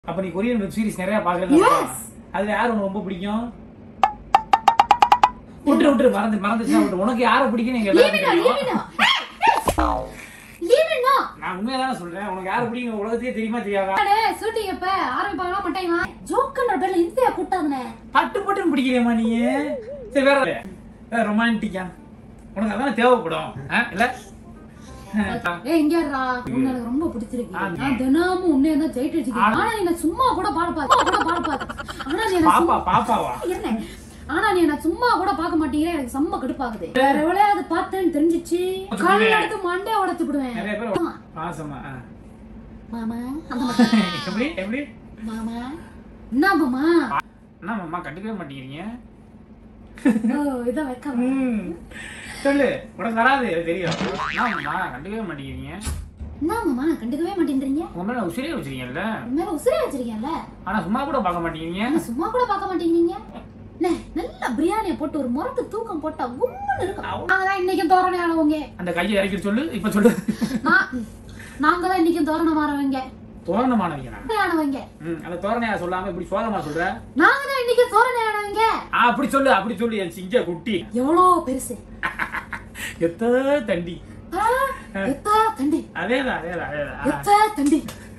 அப்ப நீ Korean web series நிறைய பாக்குறீங்க. அதுல யாரு உனக்கு ரொம்ப பிடிக்கும்? விட்டு மறந்துச்சுனா விட்டு. உனக்கு யாரை பிடிக்கும் நீங்க நான் உண்மையாதான் சொல்றேன். உனக்கு யாரை பிடிக்கும் உலகத்தையே தெரியுமா தெரியாதா? ஷூட்டிங் எப்ப ஆரம்பிப்பாங்களா மாட்டாங்களா? ஜோக்கர் பேர்ல இந்தியா கூட்டாதனே பட்டு பட்டுன்னு பிடிக்கிறேமா நீ. சரி வேற ரொமான்டிக்கா உனக்கு அதான தேவைப்படும் இல்ல? எங்கடா உங்களுக்கு ரொம்ப பிடிச்சிருக்கு. நான் தினமும் உன்னைய தான் ஜெயிட்டு வச்சிருக்கேன். ஆனா நீ சும்மா கூட பாட ஆனா நீ பாப்பாவா ஆனா நீ என்ன சும்மா கூட பாக்க மாட்டீங்க. எனக்கு செம்ம கடுப்பாகுது. வேற எவ்வளவு பார்த்தேன்னு தெரிஞ்சிச்சு கால் எடுத்து மண்டே உடைச்சு விடுவேன். நிறைய பேர் பாசமா மாமா எப்படி மாமா என்ன மாமா என்ன மாமா கண்டுக்கவே மாட்டேங்கிறீங்க? இத வைக்க சொல்லு உனக்கு வராது தெரியும். மாமா கண்டுக்கவே மாட்டேங்கிறீங்க. என்ன மாமா கண்டுக்கவே மாட்டேங்கிறீங்க? உங்க மேல உசிரே வச்சிருக்கீங்கல்ல? மேல உசிரே வச்சிருக்கீங்கல்ல? ஆனா சும்மா கூட பார்க்க மாட்டேங்கிறீங்க. சும்மா கூட பார்க்க மாட்டேங்கிறீங்க. நல்ல பிரியாணியை போட்டு ஒரு முரட்டு தூக்கம் போட்டா கும்முன்னு இருக்கும். நாங்கதான் இன்னைக்கும் தோரணை ஆனவங்க. அந்த கையை இறக்கி சொல்லு. இப்ப சொல்லு. நாங்க தான் இன்னைக்கும் தோரணம் ஆனவங்க. தோரணமானவங்க அந்த தோரணையா சொல்லாம இப்படி சோகமா சொல்ற? நாங்க தான் இன்னைக்கு தோரணை ஆனவங்க. அப்படி சொல்லு என் சிங்க குட்டி. எவ்வளவு பெருசு எத்த தண்டி. எத்த தண்டி. அதேதான் எத்த தண்டி.